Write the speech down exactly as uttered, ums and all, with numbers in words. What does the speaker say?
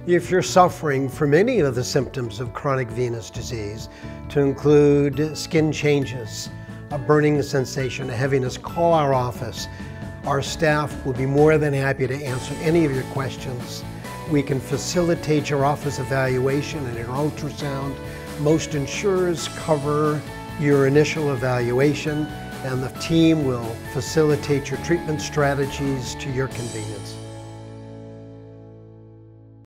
If you're suffering from any of the symptoms of chronic venous disease, to include skin changes, a burning sensation, a heaviness, call our office. Our staff will be more than happy to answer any of your questions. We can facilitate your office evaluation and your ultrasound. Most insurers cover your initial evaluation, and the team will facilitate your treatment strategies to your convenience.